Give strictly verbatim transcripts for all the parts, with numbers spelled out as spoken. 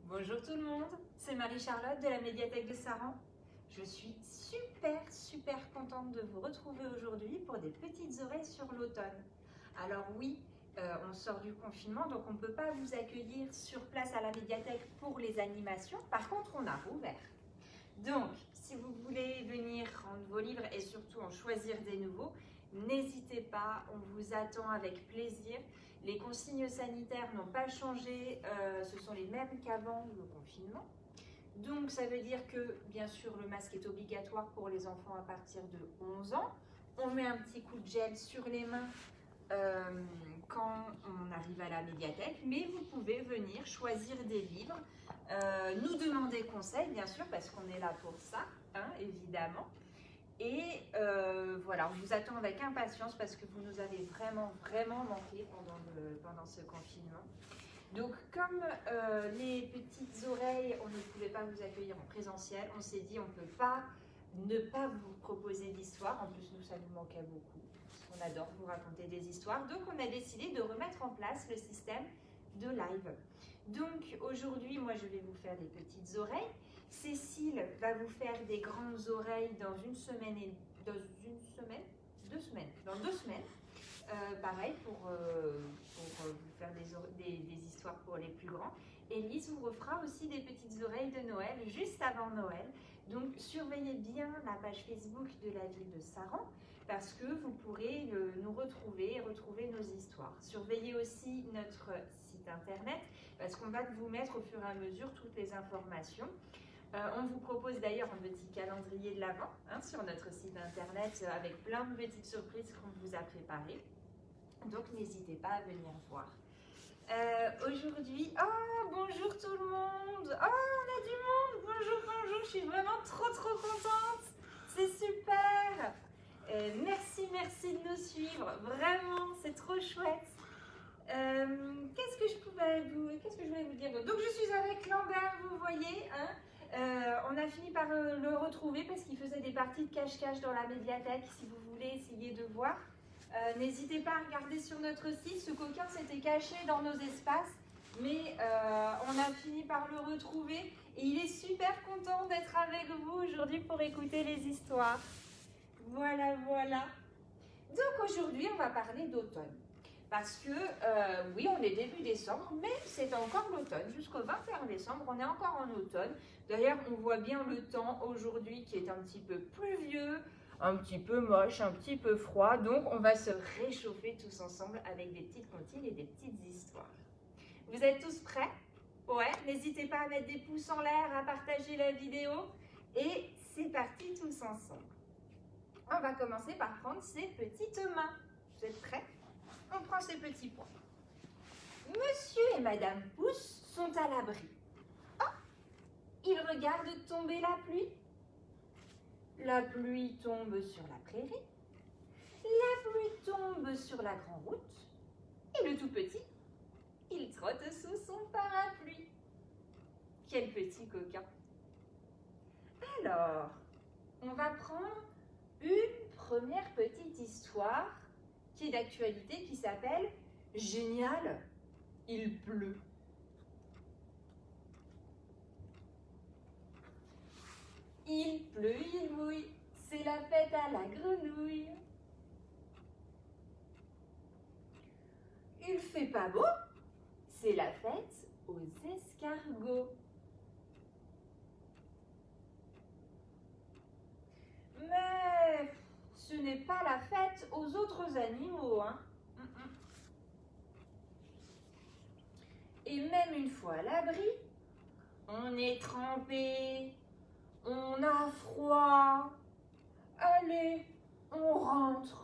Bonjour tout le monde, c'est Marie-Charlotte de la médiathèque de Saran. Je suis super super contente de vous retrouver aujourd'hui pour des petites oreilles sur l'automne. Alors oui, euh, on sort du confinement, donc on ne peut pas vous accueillir sur place à la médiathèque pour les animations. Par contre, on a rouvert. Donc, si vous voulez venir rendre vos livres et surtout en choisir des nouveaux, n'hésitez pas, on vous attend avec plaisir. Les consignes sanitaires n'ont pas changé, euh, ce sont les mêmes qu'avant le confinement. Donc, ça veut dire que, bien sûr, le masque est obligatoire pour les enfants à partir de onze ans. On met un petit coup de gel sur les mains euh, quand on arrive à la médiathèque, mais vous pouvez venir choisir des livres, euh, nous demander conseil, bien sûr, parce qu'on est là pour ça, hein, évidemment. Et euh, voilà, on vous attend avec impatience parce que vous nous avez vraiment, vraiment manqué pendant, le, pendant ce confinement. Donc, comme euh, les petites oreilles, on ne pouvait pas vous accueillir en présentiel, on s'est dit on ne peut pas ne pas vous proposer d'histoires. En plus, nous, ça nous manquait beaucoup. On adore vous raconter des histoires. Donc, on a décidé de remettre en place le système de live. Donc, aujourd'hui, moi, je vais vous faire des petites oreilles. Cécile va vous faire des grandes oreilles dans une semaine et dans une semaine, deux semaines, dans deux semaines. Euh, pareil pour, euh, pour euh, vous faire des, des, des histoires pour les plus grands. Et Lise vous refera aussi des petites oreilles de Noël juste avant Noël. Donc surveillez bien la page Facebook de la ville de Saran parce que vous pourrez le, nous retrouver et retrouver nos histoires. Surveillez aussi notre site internet parce qu'on va vous mettre au fur et à mesure toutes les informations. Euh, on vous propose d'ailleurs un petit calendrier de l'Avent hein, sur notre site internet euh, avec plein de petites surprises qu'on vous a préparées. Donc n'hésitez pas à venir voir. Euh, Aujourd'hui, oh bonjour tout le monde, oh on a du monde, bonjour, bonjour, je suis vraiment trop trop contente, c'est super. Euh, merci, merci de nous suivre, vraiment, c'est trop chouette. Euh, qu'est-ce que je pouvais vous, qu'est-ce que je voulais vous dire? Donc je suis avec Lambert, vous voyez, hein. Euh, on a fini par euh, le retrouver parce qu'il faisait des parties de cache-cache dans la médiathèque. Si vous voulez essayer de voir, euh, n'hésitez pas à regarder sur notre site. Ce coquin s'était caché dans nos espaces, mais euh, on a fini par le retrouver et il est super content d'être avec vous aujourd'hui pour écouter les histoires. Voilà, voilà. Donc aujourd'hui, on va parler d'automne. Parce que, euh, oui, on est début décembre, mais c'est encore l'automne. Jusqu'au vingt et un décembre, on est encore en automne. D'ailleurs, on voit bien le temps aujourd'hui qui est un petit peu pluvieux, un petit peu moche, un petit peu froid. Donc, on va se réchauffer tous ensemble avec des petites comptines et des petites histoires. Vous êtes tous prêts? Ouais, n'hésitez pas à mettre des pouces en l'air, à partager la vidéo. Et c'est parti tous ensemble. On va commencer par prendre ses petites mains. Vous êtes prêts? On prend ces petits points. Monsieur et Madame Pouce sont à l'abri. Oh, ils regardent tomber la pluie. La pluie tombe sur la prairie. La pluie tombe sur la grande route. Et le tout petit, il trotte sous son parapluie. Quel petit coquin. Alors, on va prendre une première petite histoire qui est d'actualité, qui s'appelle « Génial, il pleut ». Il pleut, il mouille, c'est la fête à la grenouille. Il fait pas beau, c'est la fête aux escargots. Mais ce n'est pas la fête aux autres animaux, hein. Et même une fois à l'abri, on est trempé, on a froid. Allez, on rentre.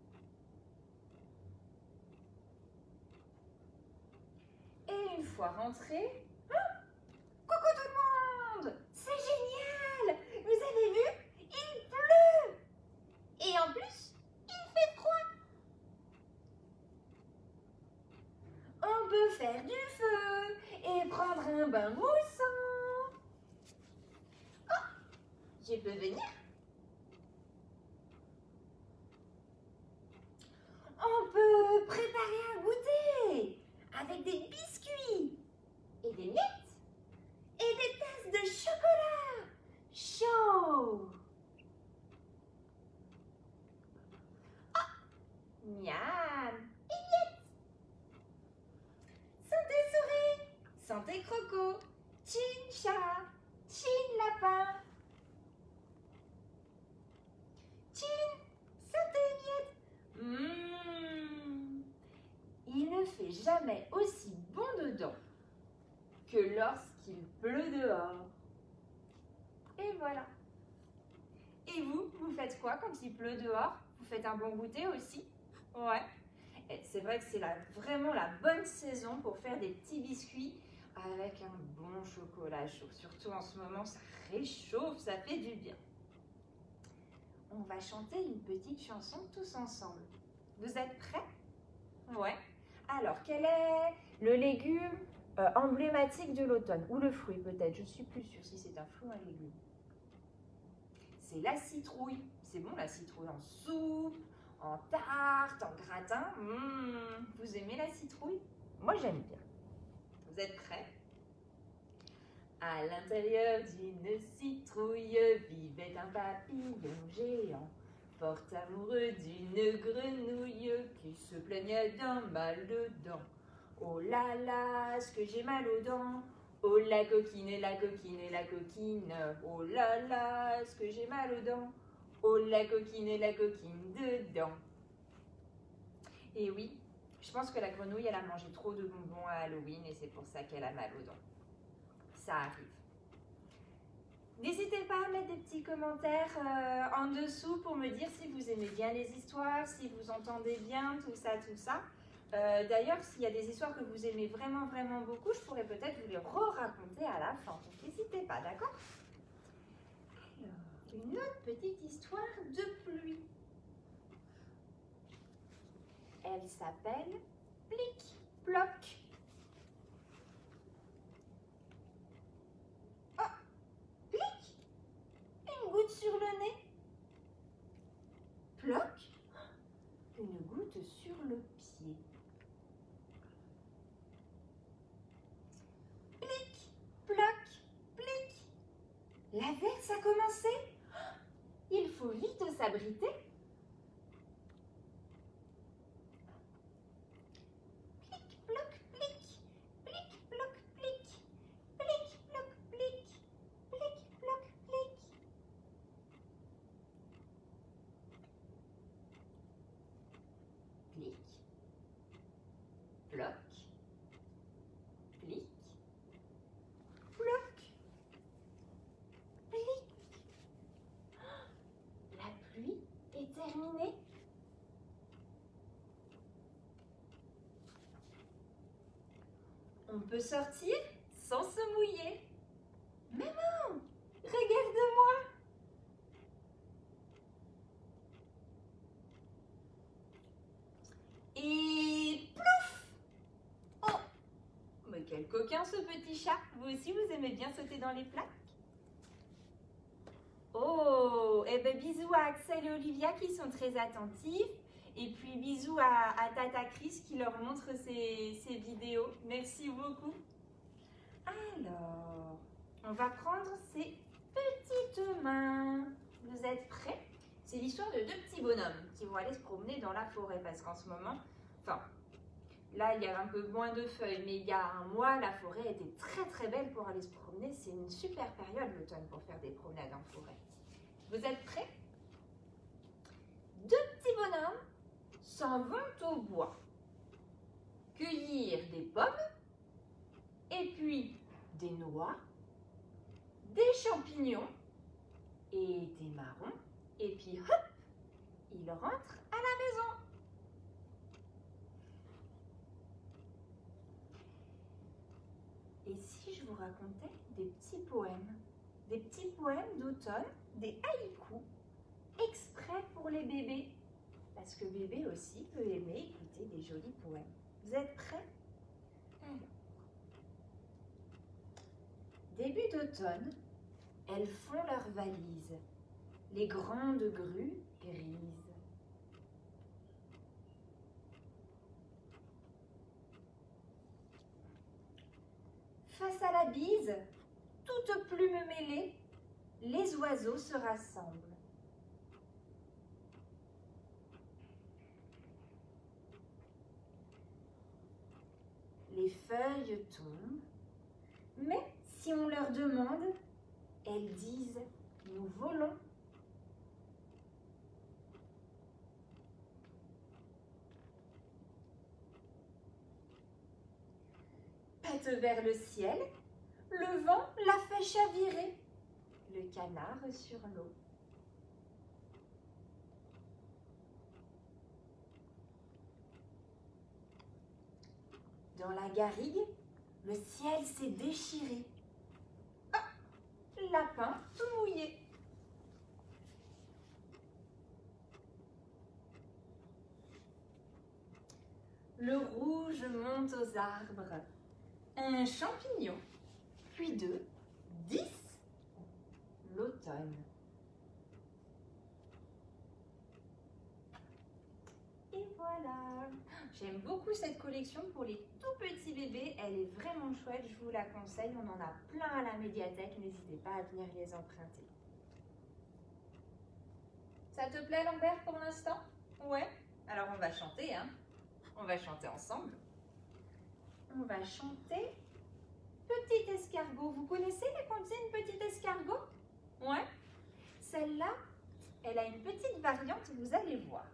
Et une fois rentré, hein, coucou tout le monde, c'est génial, vous avez vu, il pleut. Et en plus, il fait froid. On peut faire du feu et prendre un bain moussant. Oh, je peux venir? On peut préparer un goûter avec des biscuits et des miettes Chantez croco. Chin chat. Chin lapin. Chin sautez miette. Mmh. Il ne fait jamais aussi bon dedans que lorsqu'il pleut dehors. Et voilà. Et vous, vous faites quoi quand il pleut dehors? Vous faites un bon goûter aussi? Ouais. C'est vrai que c'est la, vraiment la bonne saison pour faire des petits biscuits avec un bon chocolat chaud. Surtout en ce moment, ça réchauffe, ça fait du bien. On va chanter une petite chanson tous ensemble. Vous êtes prêts? Ouais. Alors, quel est le légume euh, emblématique de l'automne? Ou le fruit peut-être, je ne suis plus sûre si c'est un fruit ou un légume. C'est la citrouille. C'est bon la citrouille en soupe, en tarte, en gratin. Mmh. Vous aimez la citrouille? Moi j'aime bien. Vous êtes prêts? À l'intérieur d'une citrouille vivait un papillon géant, fort amoureux d'une grenouille qui se plaignait d'un mal de dents. Oh là là, ce que j'ai mal aux dents. Oh la coquine et la coquine et la coquine. Oh là là, ce que j'ai mal aux dents. Oh la coquine et la coquine dedans. Et oui, je pense que la grenouille, elle a mangé trop de bonbons à Halloween et c'est pour ça qu'elle a mal aux dents. Ça arrive. N'hésitez pas à mettre des petits commentaires euh, en dessous pour me dire si vous aimez bien les histoires, si vous entendez bien, tout ça, tout ça. Euh, D'ailleurs, s'il y a des histoires que vous aimez vraiment, vraiment beaucoup, je pourrais peut-être vous les re-raconter à la fin. Donc, n'hésitez pas, d'accord? Alors, une autre petite histoire de pluie. Elle s'appelle Plic-Ploc. Oh, Plic, une goutte sur le nez. Ploc, une goutte sur le pied. Plic, ploc, plic. L'averse a commencé. Il faut vite s'abriter. Plic, ploc, plic. Plic, ploc, plic. Plic, ploc, plic. Plic, ploc, plic. Plic, ploc, plic, ploc, plic. La pluie est terminée. On peut sortir sans se mouiller. Maman, regarde-moi. Et plouf! Oh, mais quel coquin ce petit chat. Vous aussi, vous aimez bien sauter dans les plaques? Oh, et ben bisous à Axel et Olivia qui sont très attentifs. Et puis bisous à, à Tata Chris qui leur montre ses, ses vidéos. Merci beaucoup. Alors, on va prendre ces petites mains. Vous êtes prêts? C'est l'histoire de deux petits bonhommes qui vont aller se promener dans la forêt parce qu'en ce moment, enfin, là il y a un peu moins de feuilles, mais il y a un mois, la forêt était très très belle pour aller se promener. C'est une super période l'automne pour faire des promenades en forêt. Vous êtes prêts? Deux petits bonhommes s'en vont au bois cueillir des pommes et puis des noix, des champignons et des marrons. Et puis hop, ils rentrent à la maison. Et si je vous racontais des petits poèmes, des petits poèmes d'automne, des haïkus, exprès pour les bébés? Parce que bébé aussi peut aimer écouter des jolis poèmes. Vous êtes prêts? Alors. Début d'automne, elles font leurs valises, les grandes grues grises. Face à la bise, toutes plumes mêlées, les oiseaux se rassemblent. Les feuilles tombent, Mais si on leur demande, elles disent « nous volons ». Pète vers le ciel, le vent la fait chavirer, le canard sur l'eau. Dans la garrigue, le ciel s'est déchiré. Ah, lapin tout mouillé. Le rouge monte aux arbres. Un champignon, puis deux, dix, l'automne. Et voilà. J'aime beaucoup cette collection pour les tout petits bébés. Elle est vraiment chouette, je vous la conseille. On en a plein à la médiathèque, n'hésitez pas à venir les emprunter. Ça te plaît Lambert pour l'instant? Ouais. Alors on va chanter, hein. On va chanter ensemble. On va chanter Petit escargot. Vous connaissez les comptines Petit escargot? Ouais. Celle-là, elle a une petite variante, vous allez voir.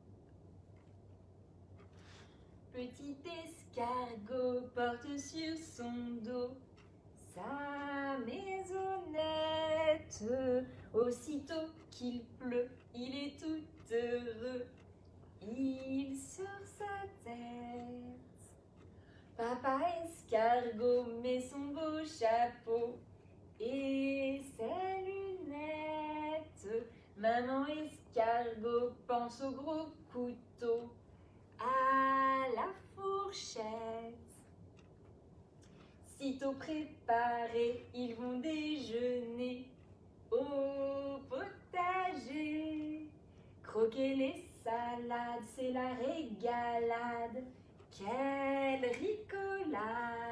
Petit escargot porte sur son dos sa maisonnette. Aussitôt qu'il pleut, il est tout heureux. Il sort sa tête. Papa escargot met son beau chapeau et ses lunettes. Maman escargot pense au gros couteau, à la fourchette. Sitôt préparés, ils vont déjeuner au potager. Croquer les salades, c'est la régalade. Quelle ricolade!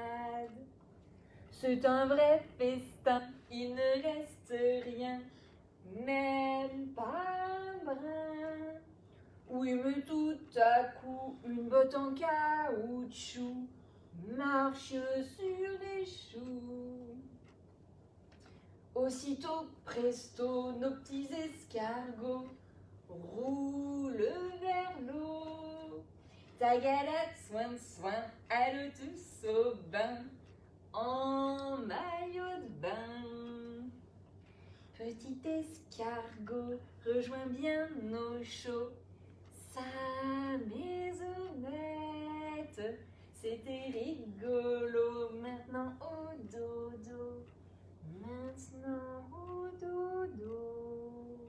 C'est un vrai festin, il ne reste rien, même pas un brin. Oui, mais tout à coup, une botte en caoutchouc marche sur des choux. Aussitôt, presto, nos petits escargots roulent vers l'eau. Tagalade, soin, soin, allons tous au bain, en maillot de bain. Petit escargot, rejoins bien nos chauds, sa maisonnette. C'était rigolo, maintenant au dodo, maintenant au dodo.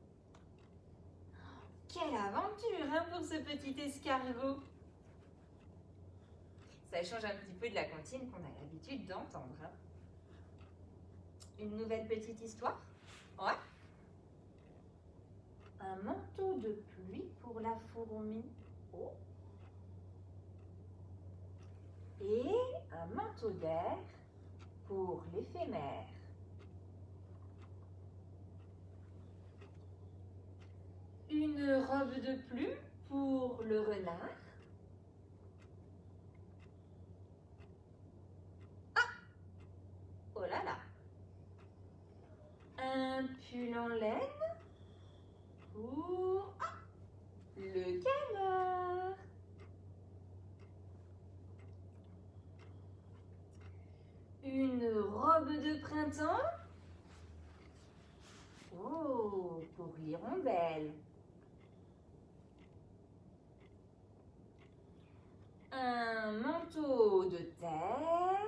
Quelle aventure hein, pour ce petit escargot! Ça change un petit peu de la comptine qu'on a l'habitude d'entendre. Hein. Une nouvelle petite histoire? Ouais. Un manteau de pluie pour la fourmi. Oh. Et un manteau d'air pour l'éphémère. Une robe de plume pour le renard. Ah! Oh là là! Un pull en laine pour ah, le canard. Une robe de printemps. Oh, pour l'hirondelle. Un manteau de terre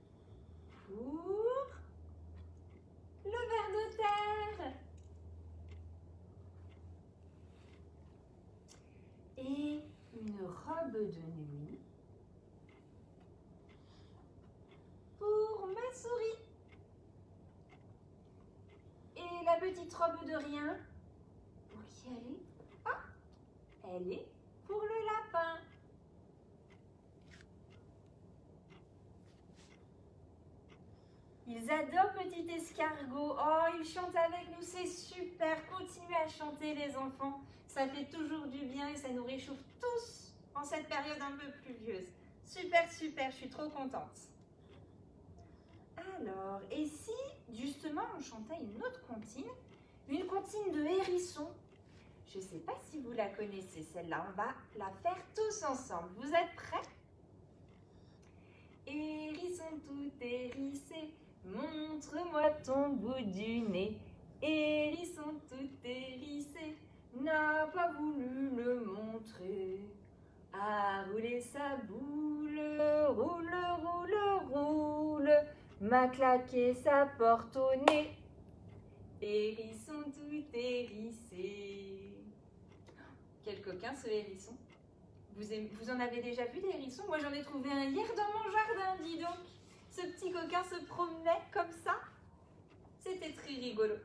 pour le ver de terre. Et une robe de nuit pour ma souris. Et la petite robe de rien, pour qui elle est? Ah, elle est pour le lapin. Ils adorent Petit Escargot. Oh, ils chantent avec nous, c'est super. Continuez à chanter les enfants. Ça fait toujours du bien et ça nous réchauffe tous en cette période un peu pluvieuse. Super, super, je suis trop contente. Alors, et si justement on chantait une autre comptine, une comptine de hérisson? Je ne sais pas si vous la connaissez, celle-là. On va la faire tous ensemble. Vous êtes prêts? Hérisson tout hérissé, montre-moi ton bout du nez. Hérisson tout hérissé, n'a pas voulu le montrer. A roulé sa boule, roule, roule, roule, m'a claqué sa porte au nez. Hérisson tout hérissé. Quel coquin ce hérisson. Vous, aimez, vous en avez déjà vu des hérissons? Moi j'en ai trouvé un hier dans mon jardin, dis donc. Ce petit coquin se promenait comme ça. C'était très rigolo.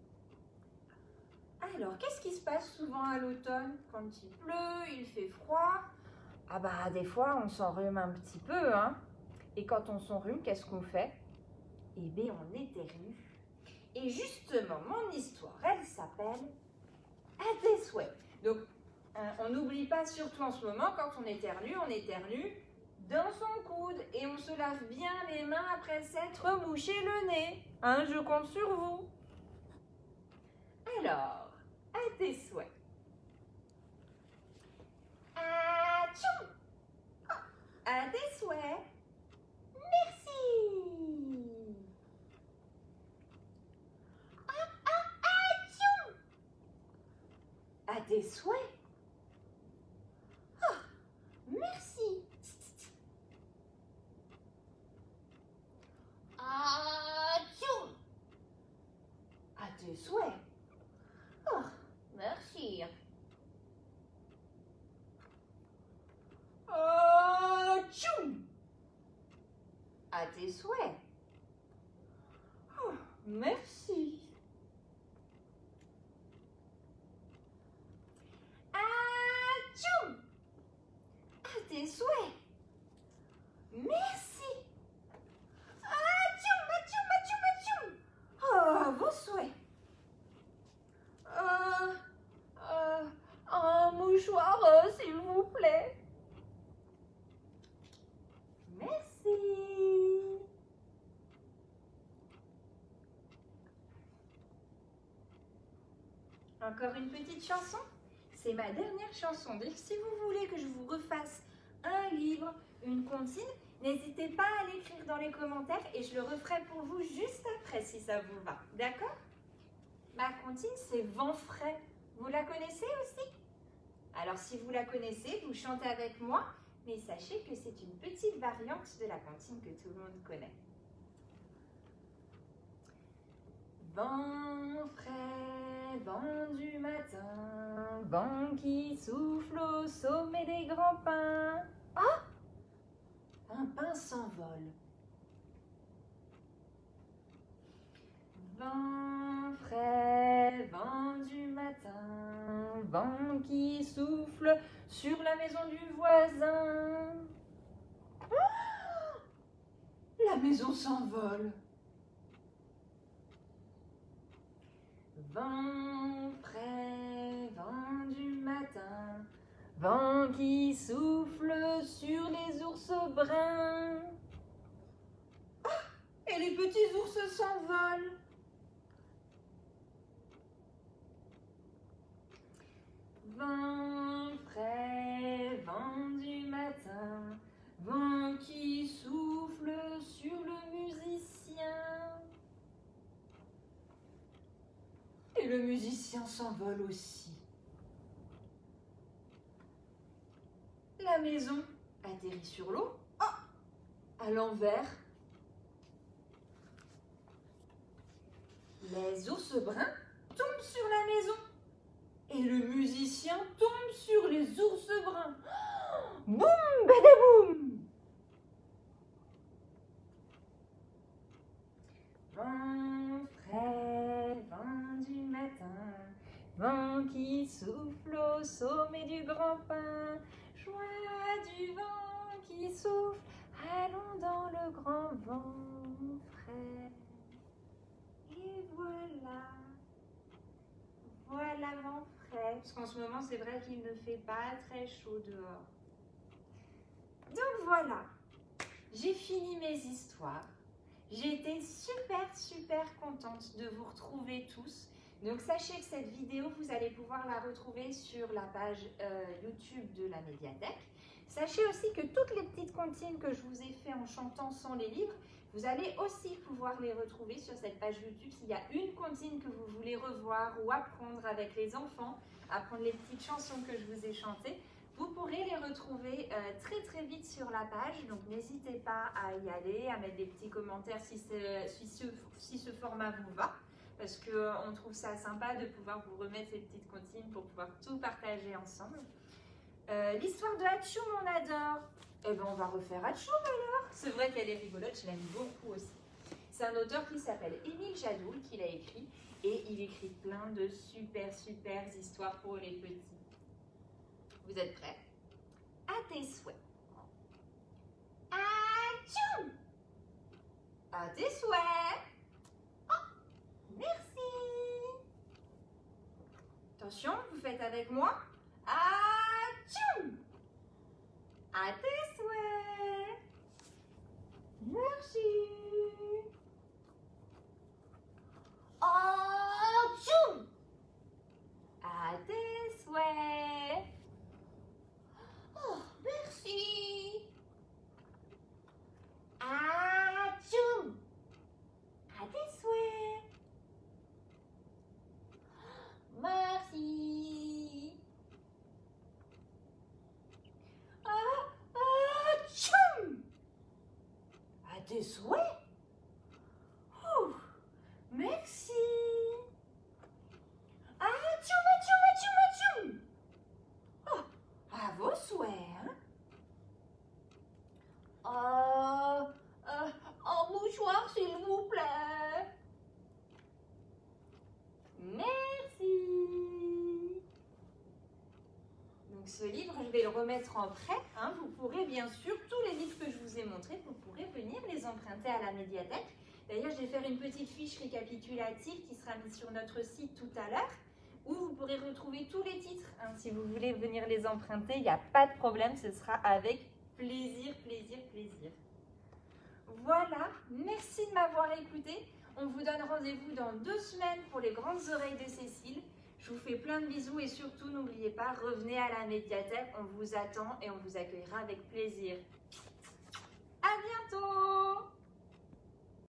Alors, qu'est-ce qui se passe souvent à l'automne? Quand il pleut, il fait froid. Ah bah des fois on s'enrhume un petit peu, hein. Et quand on s'enrhume, qu'est-ce qu'on fait? Eh bien on éternue. Et justement, mon histoire, elle s'appelle À tes souhaits. Donc, hein, on n'oublie pas, surtout en ce moment, quand on éternue, on éternue dans son coude. Et on se lave bien les mains après s'être mouché le nez. Hein, je compte sur vous. Alors, à tes souhaits. Atchoum! À tes souhaits. Merci. À tes souhaits. Oh, merci. Atchoum. À tes souhaits. Oh, merci. Atchoum. À tes souhaits. Oh, merci. Tes souhaits. Merci. Atchoum, atchoum, atchoum, atchoum. Oh, vos souhaits. Euh, euh, un mouchoir, euh, s'il vous plaît. Merci. Encore une petite chanson. C'est ma dernière chanson. Donc, si vous voulez que je vous refasse un livre, une comptine, n'hésitez pas à l'écrire dans les commentaires et je le referai pour vous juste après si ça vous va. D'accord? Ma comptine, c'est Vent frais. Vous la connaissez aussi? Alors, si vous la connaissez, vous chantez avec moi, mais sachez que c'est une petite variante de la comptine que tout le monde connaît. Vent frais, vent du matin, vent qui souffle au sommet des grands pins. Ah! Un pin s'envole. Vent frais, vent du matin, vent qui souffle sur la maison du voisin. Ah! La maison s'envole. Vent frais, vent du matin, vent qui souffle sur les ours bruns. Ah! Et les petits ours s'envolent. Vent frais, vent du matin, vent qui souffle sur le musicien. Et le musicien s'envole aussi. La maison atterrit sur l'eau. Ah! À l'envers. Les ours bruns tombent sur la maison. Et le musicien tombe sur les ours bruns. Oh! Boum, badaboum! Vent frais, vent du matin, vent qui souffle au sommet du grand pin. Joie du vent qui souffle, allons dans le grand vent frais. Et voilà, voilà vent frais. Parce qu'en ce moment, c'est vrai qu'il ne fait pas très chaud dehors. Donc voilà, j'ai fini mes histoires. J'ai été super, super contente de vous retrouver tous. Donc sachez que cette vidéo, vous allez pouvoir la retrouver sur la page euh, YouTube de la médiathèque. Sachez aussi que toutes les petites comptines que je vous ai fait en chantant sans les livres, vous allez aussi pouvoir les retrouver sur cette page YouTube. S'il y a une comptine que vous voulez revoir ou apprendre avec les enfants, apprendre les petites chansons que je vous ai chantées, vous pourrez les retrouver euh, très très vite sur la page. Donc n'hésitez pas à y aller, à mettre des petits commentaires si, si, ce, si ce format vous va. Parce qu'on euh, trouve ça sympa de pouvoir vous remettre ces petites comptines pour pouvoir tout partager ensemble. Euh, L'histoire de Hachoum, on adore. Eh bien, on va refaire Hachoum alors. C'est vrai qu'elle est rigolote, je l'aime beaucoup aussi. C'est un auteur qui s'appelle Émile Jadoul qui l'a écrit. Et il écrit plein de super, super histoires pour les petits. Vous êtes prêts? À tes souhaits. Hachoum! À tes souhaits. Merci. Attention, vous faites avec moi. Hachoum! À tes souhaits. Merci. Hachoum! À tes souhaits. Oh, merci. Hachoum! À tes souhaits. Merci. Ah, hachoum! À tes souhaits. Ouh, merci. Hachoum, hachoum, hachoum, hachoum. Oh, à vos souhaits, hein? Euh, euh, un mouchoir, s'il vous plaît. Merci. Donc ce livre, je vais le remettre en prêt. Hein. Vous pourrez bien sûr, tous les livres que je vous ai montrés, vous pourrez venir les emprunter à la médiathèque. D'ailleurs, je vais faire une petite fiche récapitulative qui sera mise sur notre site tout à l'heure, où vous pourrez retrouver tous les titres. Hein. Si vous voulez venir les emprunter, il n'y a pas de problème, ce sera avec plaisir, plaisir, plaisir. Voilà, merci de m'avoir écouté. On vous donne rendez-vous dans deux semaines pour les grandes oreilles de Cécile. Je vous fais plein de bisous et surtout, n'oubliez pas, revenez à la médiathèque. On vous attend et on vous accueillera avec plaisir.